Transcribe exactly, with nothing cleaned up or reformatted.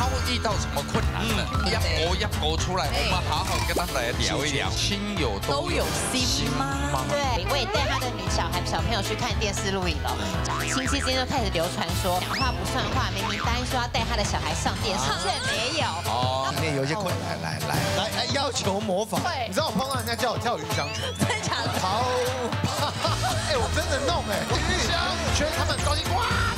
他会遇到什么困难呢？一勾一勾出来，我们好好跟他来聊一聊。亲友都有心吗？ 对，我也带他的女小孩小朋友去看电视录影了。亲戚之间就开始流传说，讲话不算话，明明答应说要带他的小孩上电视，却没有。哦， 里面有一些困难，来来来来要求模仿。 对， 你知道我碰到人家叫我跳鱼香拳， 真的假的？ 好，哎，我真的弄哎，鱼香拳，他们高兴哇。